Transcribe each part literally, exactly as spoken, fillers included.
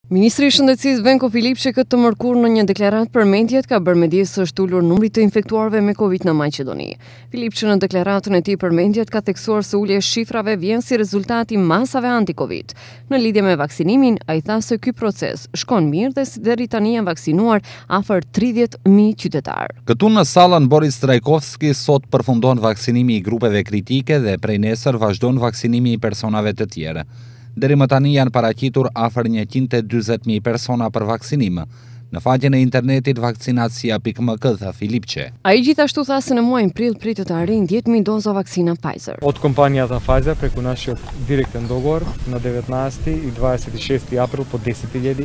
Ministri i Shëndetësisë Venko Filipçe këtë të mërkurë në një deklaratë për mendjet ka bërë mendjes së është ulur numri të infektuarve me Covid në Maqedoni. Filipçe në deklaratën e tij për mendjet ka theksuar se ulja e shifrave vjen si rezultat i masave anti-Covid. Në lidhje me vaksinimin, ai tha se ky proces shkon mirë dhe deri tani janë vaksinuar afër tridhjetë mijë qytetar. Këtu në sallën Boris Trajkovski sot përfundon vaksinimi i grupeve kritike dhe prej nesër vazhdon vaksinimi i personave të tjerë. Deri më tani janë paraqitur afër njëqind e dyzet mijë persona për vaksinim. Në faqen e internetit vakcinacia pikë m k tha Filipçe. Ai gjithashtu tha se në muajin prill pritet të arrijë dhjetë mijë doza vaksina Pfizer. Od kompanията Pfizer преку нашиот директен договор на деветнаесети и двадесет и шести април по десет хиляди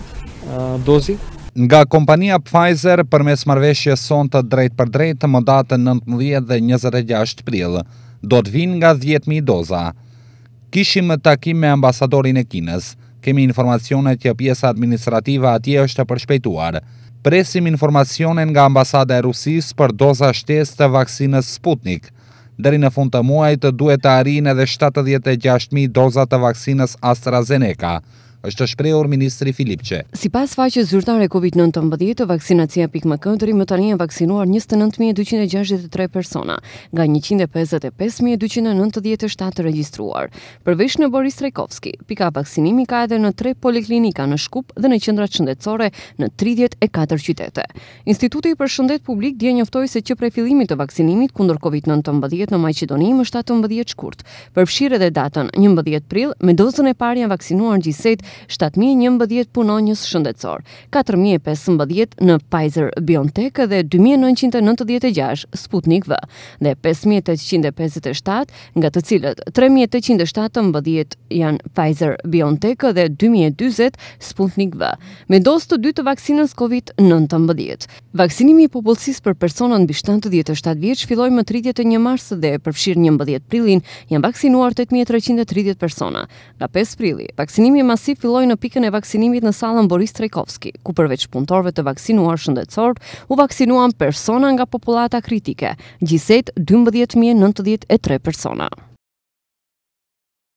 дози. Nga kompania Pfizer përmes marrëveshjes sonte drejt për drejt më datën nëntëmbëdhjetë dhe njëzet e gjashtë prill, do të vinë nga dhjetë mijë doza. Kishim takim me ambasadorin e Kinës. Kemi informacione që pjesa administrative atje është e përshpejtuar. Presim informacione nga ambasada e Rusisë për doza shtesë të vaksinës Sputnik. Deri në fund të muajit duhet të arrijnë edhe shtatëdhjetë e gjashtë mijë doza të vaksinës AstraZeneca, është shprehur ministri Filipçe. Sipas faqes zyrtare Covid nëntëmbëdhjetë, vaksinacia pikë m k deri më tani janë vaksinuar njëzet e nëntë mijë e dyqind e gjashtëdhjetë e tre persona, nga njëqind e pesëdhjetë e pesë mijë e dyqind e nëntëdhjetë e shtatë të regjistruar. Përveç në Boris Trajkovski, pika vaksinimi ka edhe në tre poliklinika në Shkup dhe në qendrat shëndetësore në tridhjetë e katër qytete. Instituti për Shëndet Publik dje njoftoi se që prej fillimit të vaksinimit kundër Covid nëntëmbëdhjetë në Maqedoni më shtatëmbëdhjetë shkurt, përfshirë edhe datën njëmbëdhjetë prill, me dozën e parë janë vaksinuar gjithsej shtatë mijë e njëmbëdhjetë punonjës shëndetësor, katër mijë e pesëmbëdhjetë në Pfizer BioNTech dhe dy mijë e nëntëqind e nëntëdhjetë e gjashtë Sputnik V dhe pesë mijë e tetëqind e pesëdhjetë e shtatë, nga të cilët tre mijë e tetëqind e shtatëmbëdhjetë janë Pfizer BioNTech dhe dy mijë e dyzet Sputnik V, me dozë të dytë të vaksinës Covid nëntëmbëdhjetë. Vaksinimi i popullsisë për persona mbi shtatëdhjetë e shtatë vjeç filloi më tridhjetë e një mars dhe përfshir njëmbëdhjetë prillin janë vaksinuar tetë mijë e treqind e tridhjetë persona. Nga pesë prilli, vaksinimi masiv filloi në pikën e vaksinimit në sallën Boris Trajkovski, ku përveç punëtorëve të vaksinuar shëndetësor, u vaksinuan persona nga popullata kritike, gjithsej dymbëdhjetë mijë e nëntëdhjetë e tre persona.